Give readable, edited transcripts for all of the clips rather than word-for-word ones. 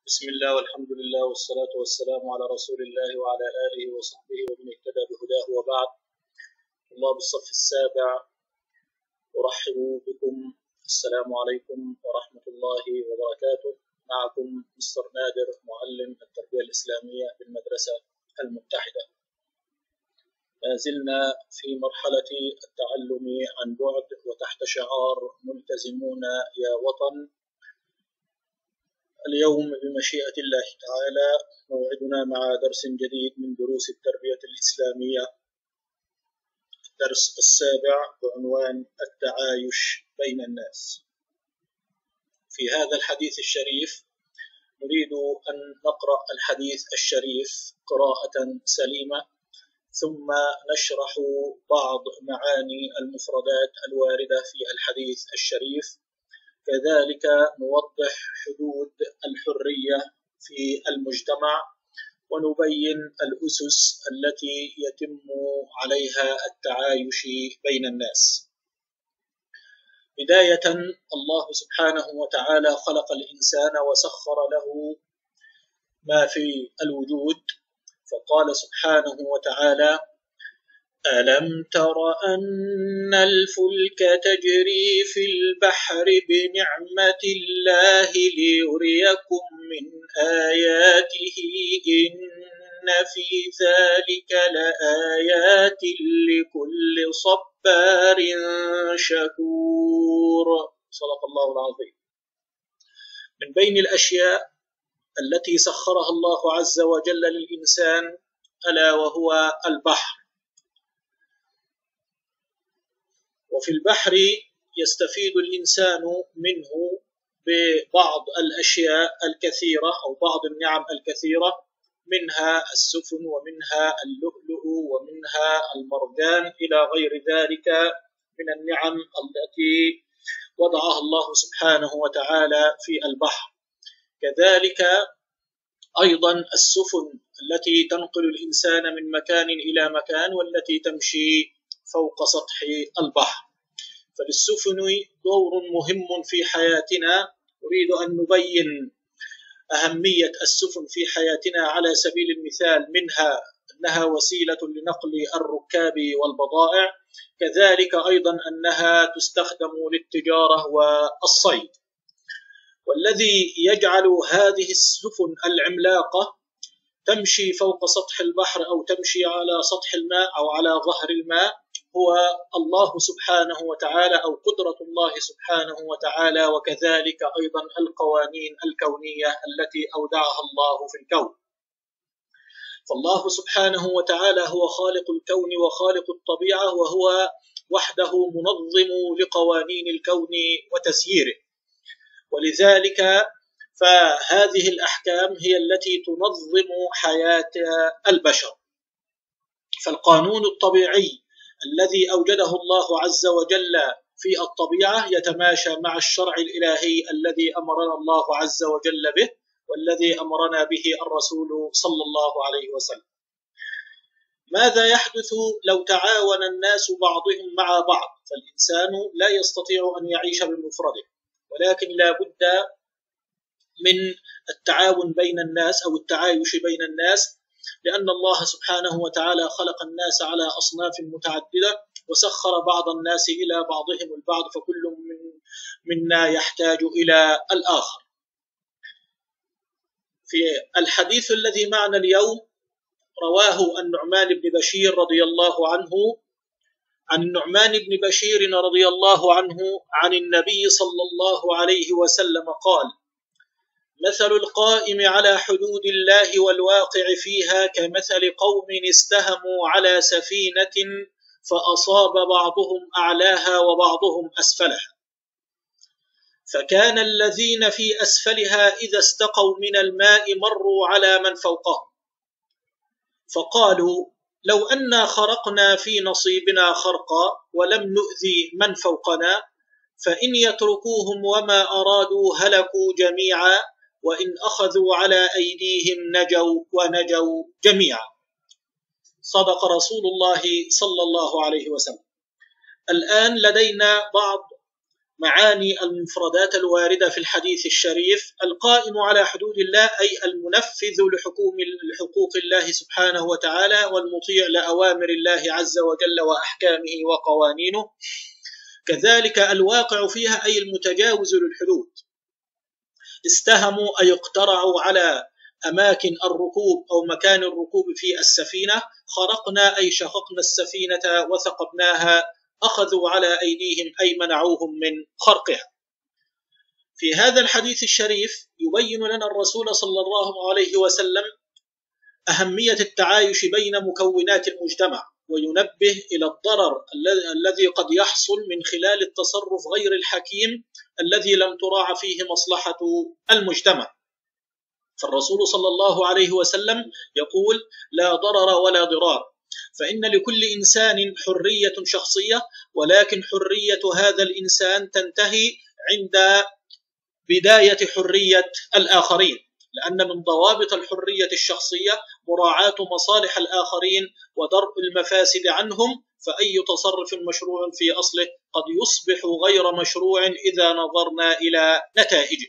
بسم الله والحمد لله والصلاة والسلام على رسول الله وعلى آله وصحبه ومن اهتدى بهداه وبعد. الله بالصف السابع أرحب بكم. السلام عليكم ورحمة الله وبركاته. معكم مستر نادر معلم التربية الإسلامية بالمدرسة المتحدة. ما زلنا في مرحلة التعلم عن بعد وتحت شعار ملتزمون يا وطن. اليوم بمشيئة الله تعالى موعدنا مع درس جديد من دروس التربية الإسلامية، الدرس السابع بعنوان التعايش بين الناس. في هذا الحديث الشريف نريد أن نقرأ الحديث الشريف قراءة سليمة، ثم نشرح بعض معاني المفردات الواردة في الحديث الشريف، كذلك نوضح حدود الحرية في المجتمع ونبين الأسس التي يتم عليها التعايش بين الناس. بداية، الله سبحانه وتعالى خلق الإنسان وسخر له ما في الوجود، فقال سبحانه وتعالى: ألم تر أن الفلك تجري في البحر بنعمة الله ليريكم من آياته إن في ذلك لآيات لكل صبار شكور. صدق الله العظيم. من بين الأشياء التي سخرها الله عز وجل للإنسان ألا وهو البحر. وفي البحر يستفيد الإنسان منه ببعض الأشياء الكثيرة أو بعض النعم الكثيرة، منها السفن ومنها اللؤلؤ ومنها المرجان إلى غير ذلك من النعم التي وضعها الله سبحانه وتعالى في البحر. كذلك أيضا السفن التي تنقل الإنسان من مكان إلى مكان والتي تمشي فوق سطح البحر. فللسفن دور مهم في حياتنا. أريد أن نبين أهمية السفن في حياتنا على سبيل المثال، منها أنها وسيلة لنقل الركاب والبضائع، كذلك أيضا أنها تستخدم للتجارة والصيد. والذي يجعل هذه السفن العملاقة تمشي فوق سطح البحر أو تمشي على سطح الماء أو على ظهر الماء هو الله سبحانه وتعالى أو قدرة الله سبحانه وتعالى، وكذلك أيضا القوانين الكونية التي أودعها الله في الكون. فالله سبحانه وتعالى هو خالق الكون وخالق الطبيعة، وهو وحده منظم لقوانين الكون وتسييره، ولذلك فهذه الأحكام هي التي تنظم حياة البشر. فالقانون الطبيعي الذي أوجده الله عز وجل في الطبيعة يتماشى مع الشرع الإلهي الذي أمرنا الله عز وجل به والذي أمرنا به الرسول صلى الله عليه وسلم. ماذا يحدث لو تعاون الناس بعضهم مع بعض؟ فالإنسان لا يستطيع أن يعيش بمفرده، ولكن لا بد من التعاون بين الناس أو التعايش بين الناس، لأن الله سبحانه وتعالى خلق الناس على أصناف متعددة وسخر بعض الناس إلى بعضهم البعض، فكل منا يحتاج إلى الآخر. في الحديث الذي معنا اليوم رواه النعمان بن بشير رضي الله عنه، عن النعمان بن بشير رضي الله عنه عن النبي صلى الله عليه وسلم قال: مثل القائم على حدود الله والواقع فيها كمثل قوم استهموا على سفينة فأصاب بعضهم أعلاها وبعضهم أسفلها، فكان الذين في أسفلها إذا استقوا من الماء مروا على من فوقهم فقالوا: لو أنا خرقنا في نصيبنا خرقا ولم نؤذي من فوقنا، فإن يتركوهم وما أرادوا هلكوا جميعا، وإن أخذوا على أيديهم نجوا ونجوا جميعا. صدق رسول الله صلى الله عليه وسلم. الآن لدينا بعض معاني المفردات الواردة في الحديث الشريف: القائم على حدود الله أي المنفذ لحقوق الله سبحانه وتعالى والمطيع لأوامر الله عز وجل وأحكامه وقوانينه. كذلك الواقع فيها أي المتجاوز للحدود. استهموا أي اقترعوا على أماكن الركوب أو مكان الركوب في السفينة. خرقنا أي شققنا السفينة وثقبناها. أخذوا على أيديهم أي منعوهم من خرقها. في هذا الحديث الشريف يبين لنا الرسول صلى الله عليه وسلم أهمية التعايش بين مكونات المجتمع، وينبه إلى الضرر الذي قد يحصل من خلال التصرف غير الحكيم الذي لم تراعى فيه مصلحة المجتمع. فالرسول صلى الله عليه وسلم يقول: لا ضرر ولا ضرار، فإن لكل إنسان حرية شخصية، ولكن حرية هذا الإنسان تنتهي عند بداية حرية الآخرين، لأن من ضوابط الحرية الشخصية مراعاة مصالح الآخرين ودرء المفاسد عنهم، فأي تصرف مشروع في أصله قد يصبح غير مشروع إذا نظرنا إلى نتائجه.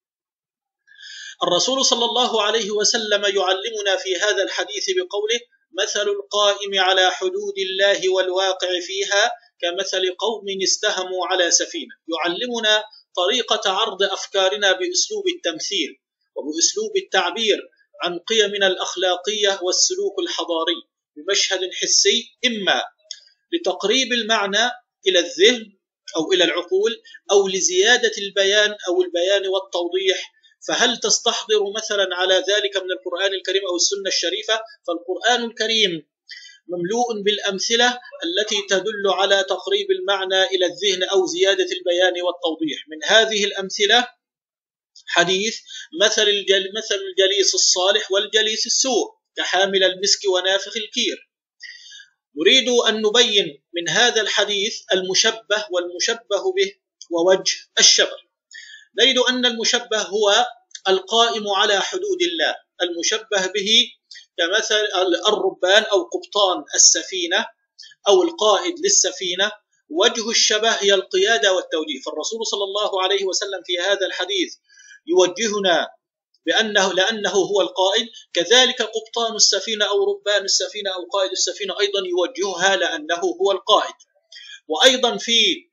الرسول صلى الله عليه وسلم يعلمنا في هذا الحديث بقوله: مثل القائم على حدود الله والواقع فيها كمثل قوم استهموا على سفينة. يعلمنا طريقة عرض أفكارنا بأسلوب التمثيل وبأسلوب التعبير عن قيمنا الأخلاقية والسلوك الحضاري بمشهد حسي، إما لتقريب المعنى إلى الذهن أو إلى العقول، أو لزيادة البيان أو البيان والتوضيح. فهل تستحضر مثلا على ذلك من القرآن الكريم أو السنة الشريفة؟ فالقرآن الكريم مملوء بالأمثلة التي تدل على تقريب المعنى إلى الذهن أو زيادة البيان والتوضيح. من هذه الأمثلة حديث مثل الجليس الصالح والجليس السوء كحامل المسك ونافخ الكير. نريد أن نبين من هذا الحديث المشبه والمشبه به ووجه الشبه. نريد أن المشبه هو القائم على حدود الله، المشبه به كمثل الربان أو قبطان السفينة أو القائد للسفينة. وجه الشبه هي القيادة والتوجيه، فالرسول صلى الله عليه وسلم في هذا الحديث يوجهنا لأنه هو القائد، كذلك قبطان السفينة أو ربان السفينة أو قائد السفينة أيضا يوجهها لأنه هو القائد. وأيضا في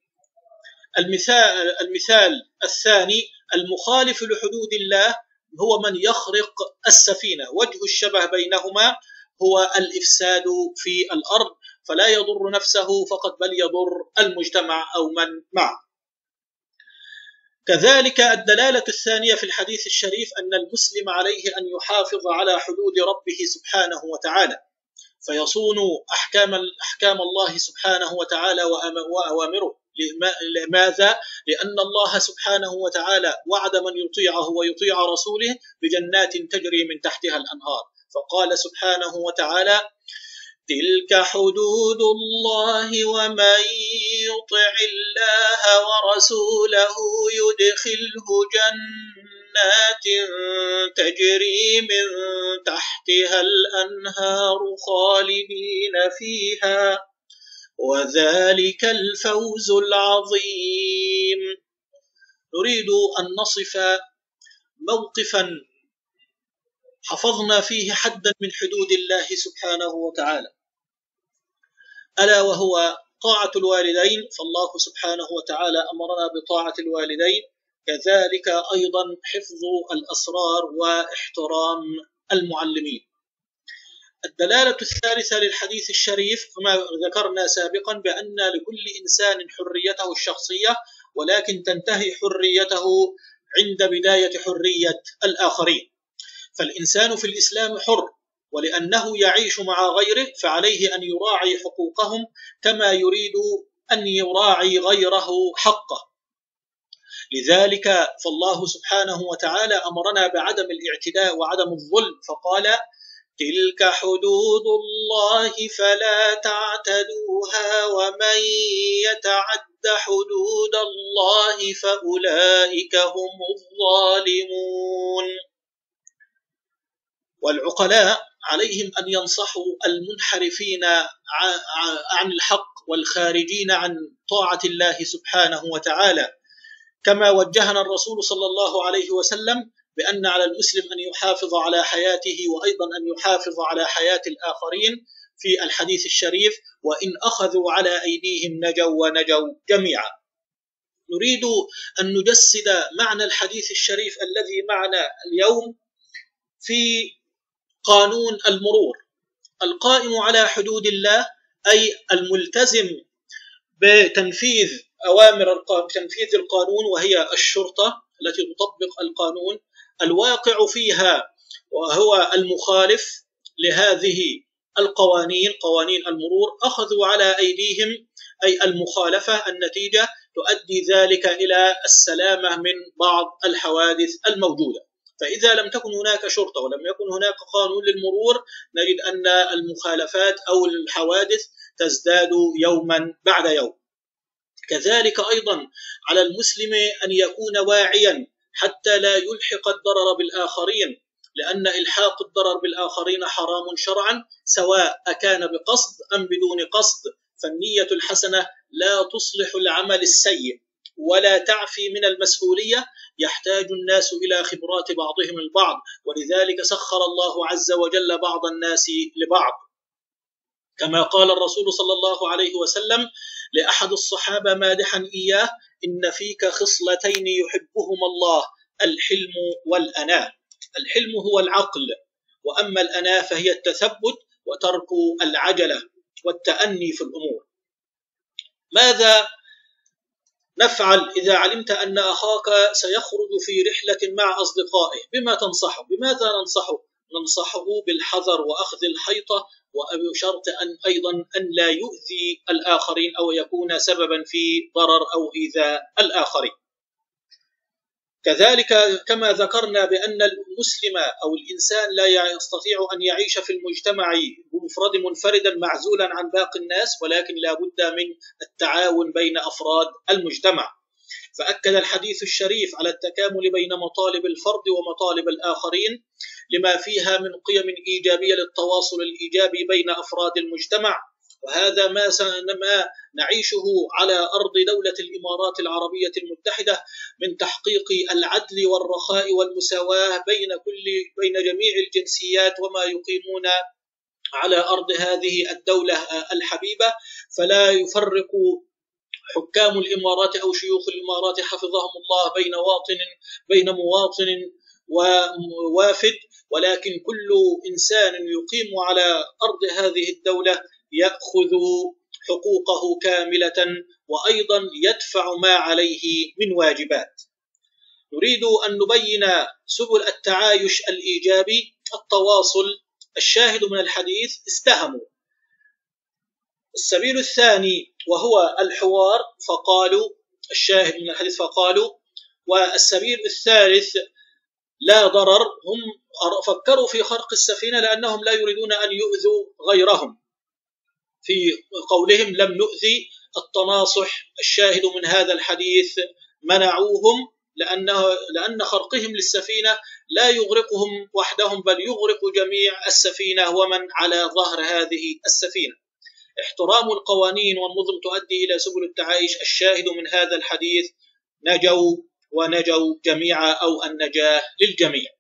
المثال الثاني المخالف لحدود الله هو من يخرق السفينة. وجه الشبه بينهما هو الإفساد في الأرض، فلا يضر نفسه فقط بل يضر المجتمع أو من معه. كذلك الدلالة الثانية في الحديث الشريف أن المسلم عليه أن يحافظ على حدود ربه سبحانه وتعالى، فيصون أحكام الله سبحانه وتعالى وأوامره. لماذا؟ لأن الله سبحانه وتعالى وعد من يطيعه ويطيع رسوله بجنات تجري من تحتها الأنهار، فقال سبحانه وتعالى: تلك حدود الله ومن يطع الله ورسوله يدخله جنات تجري من تحتها الأنهار خالدين فيها وذلك الفوز العظيم. نريد أن نصف موقفا حفظنا فيه حدا من حدود الله سبحانه وتعالى، ألا وهو طاعة الوالدين. فالله سبحانه وتعالى أمرنا بطاعة الوالدين، كذلك أيضا حفظ الأسرار واحترام المعلمين. الدلالة الثالثة للحديث الشريف كما ذكرنا سابقا بأن لكل إنسان حريته الشخصية، ولكن تنتهي حريته عند بداية حرية الآخرين. فالإنسان في الإسلام حر، ولأنه يعيش مع غيره فعليه أن يراعي حقوقهم كما يريد أن يراعي غيره حقه. لذلك فالله سبحانه وتعالى أمرنا بعدم الاعتداء وعدم الظلم، فقال: تلك حدود الله فلا تعتدوها ومن يتعد حدود الله فأولئك هم الظالمون. والعقلاء عليهم أن ينصحوا المنحرفين عن الحق والخارجين عن طاعة الله سبحانه وتعالى كما وجهنا الرسول صلى الله عليه وسلم بأن على المسلم أن يحافظ على حياته وأيضا أن يحافظ على حياة الآخرين في الحديث الشريف: وإن أخذوا على أيديهم نجوا ونجوا جميعا. نريد أن نجسد معنى الحديث الشريف الذي معنا اليوم في قانون المرور. القائم على حدود الله أي الملتزم بتنفيذ أوامر تنفيذ القانون، وهي الشرطة التي تطبق القانون. الواقع فيها وهو المخالف لهذه القوانين، قوانين المرور، أخذوا على أيديهم أي المخالفة. النتيجة تؤدي ذلك إلى السلامة من بعض الحوادث الموجودة. فإذا لم تكن هناك شرطة ولم يكن هناك قانون للمرور، نجد أن المخالفات أو الحوادث تزداد يوما بعد يوم. كذلك أيضا على المسلم أن يكون واعيا حتى لا يلحق الضرر بالآخرين، لأن إلحاق الضرر بالآخرين حرام شرعا، سواء أكان بقصد أم بدون قصد. فالنية الحسنة لا تصلح العمل السيء ولا تعفي من المسؤولية. يحتاج الناس إلى خبرات بعضهم البعض، ولذلك سخر الله عز وجل بعض الناس لبعض، كما قال الرسول صلى الله عليه وسلم لأحد الصحابة مادحا إياه: إن فيك خصلتين يحبهما الله، الحلم والأناة. الحلم هو العقل، وأما الأناة فهي التثبت وترك العجلة والتأني في الأمور. ماذا نفعل إذا علمت أن أخاك سيخرج في رحلة مع أصدقائه؟ بما تنصحه؟ بماذا ننصحه؟ ننصحه بالحذر وأخذ الحيطة، وبشرط أن أيضا أن لا يؤذي الآخرين أو يكون سببا في ضرر أو إيذاء الآخرين. كذلك كما ذكرنا بأن المسلم أو الإنسان لا يستطيع أن يعيش في المجتمع بمفرد منفردا معزولا عن باقي الناس، ولكن لا بد من التعاون بين أفراد المجتمع. فأكد الحديث الشريف على التكامل بين مطالب الفرد ومطالب الآخرين، لما فيها من قيم إيجابية للتواصل الإيجابي بين أفراد المجتمع. وهذا ما نعيشه على أرض دولة الإمارات العربية المتحدة من تحقيق العدل والرخاء والمساواة بين جميع الجنسيات وما يقيمون على أرض هذه الدولة الحبيبة. فلا يفرق حكام الإمارات أو شيوخ الإمارات حفظهم الله بين مواطن ووافد، ولكن كل إنسان يقيم على أرض هذه الدولة يأخذ حقوقه كاملة، وأيضا يدفع ما عليه من واجبات. نريد أن نبين سبل التعايش الإيجابي. التواصل، الشاهد من الحديث استهموا. السبيل الثاني وهو الحوار، فقالوا الشاهد من الحديث فقالوا. والسبيل الثالث لا ضرر، هم فكروا في خرق السفينة لأنهم لا يريدون أن يؤذوا غيرهم، في قولهم لم نؤذي. التناصح، الشاهد من هذا الحديث منعوهم، لأن خرقهم للسفينة لا يغرقهم وحدهم، بل يغرق جميع السفينة ومن على ظهر هذه السفينة. احترام القوانين والنظم تؤدي إلى سبل التعايش. الشاهد من هذا الحديث نجوا ونجوا جميعا، أو النجاة للجميع.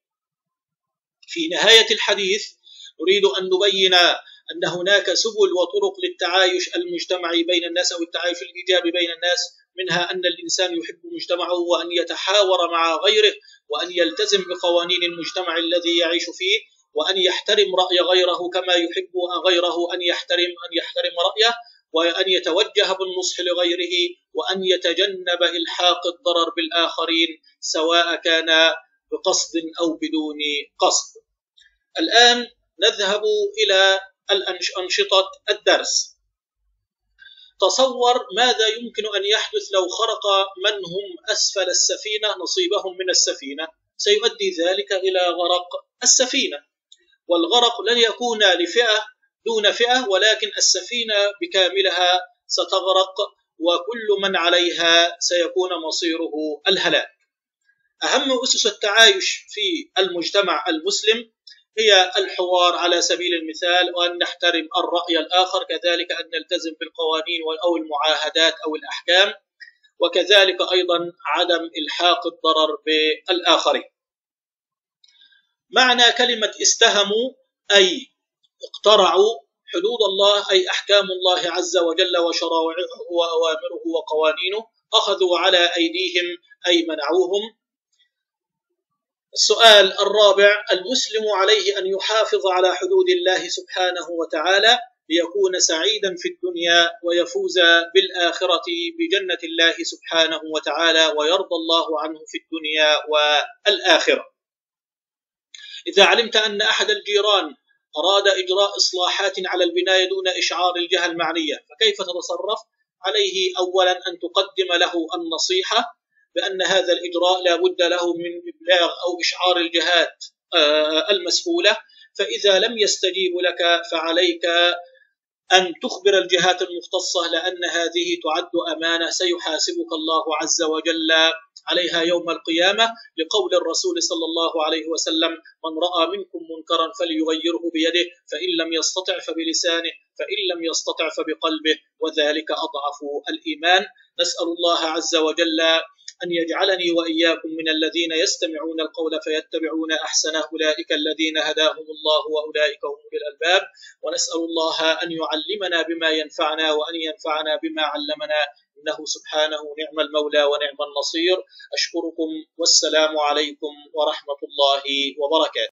في نهاية الحديث نريد أن نبين أن هناك سبل وطرق للتعايش المجتمعي بين الناس أو التعايش الإيجابي بين الناس، منها أن الإنسان يحب مجتمعه وأن يتحاور مع غيره وأن يلتزم بقوانين المجتمع الذي يعيش فيه، وأن يحترم رأي غيره كما يحب غيره أن يحترم رأيه، وأن يتوجه بالنصح لغيره، وأن يتجنب إلحاق الضرر بالآخرين سواء كان بقصد أو بدون قصد. الآن نذهب إلى أنشطة الدرس. تصور ماذا يمكن أن يحدث لو خرق من هم أسفل السفينة نصيبهم من السفينة. سيؤدي ذلك إلى غرق السفينة، والغرق لن يكون لفئة دون فئة، ولكن السفينة بكاملها ستغرق، وكل من عليها سيكون مصيره الهلاك. أهم أسس التعايش في المجتمع المسلم هي الحوار على سبيل المثال، وأن نحترم الرأي الآخر، كذلك أن نلتزم بالقوانين أو المعاهدات أو الأحكام، وكذلك أيضا عدم إلحاق الضرر بالآخرين. معنى كلمة استهموا أي اقترعوا حدود الله، أي أحكام الله عز وجل وشرائعه وأوامره وقوانينه، أخذوا على أيديهم أي منعوهم. السؤال الرابع: المسلم عليه أن يحافظ على حدود الله سبحانه وتعالى ليكون سعيدا في الدنيا ويفوز بالآخرة بجنة الله سبحانه وتعالى ويرضى الله عنه في الدنيا والآخرة. إذا علمت أن أحد الجيران أراد إجراء إصلاحات على البناية دون إشعار الجهة المعنية، فكيف تتصرف؟ عليه أولا أن تقدم له النصيحة بأن هذا الإجراء لا بد له من إبلاغ أو إشعار الجهات المسؤولة، فإذا لم يستجيبوا لك فعليك أن تخبر الجهات المختصة، لأن هذه تعد أمانة سيحاسبك الله عز وجل عليها يوم القيامة، لقول الرسول صلى الله عليه وسلم: من رأى منكم منكرا فليغيره بيده، فإن لم يستطع فبلسانه، فإن لم يستطع فبقلبه، وذلك أضعف الإيمان. نسأل الله عز وجل أن يجعلني وإياكم من الذين يستمعون القول فيتبعون أحسنه، أولئك الذين هداهم الله وأولئك هم أولو الألباب. ونسأل الله أن يعلمنا بما ينفعنا وأن ينفعنا بما علمنا، إنه سبحانه نعم المولى ونعم النصير. أشكركم والسلام عليكم ورحمة الله وبركاته.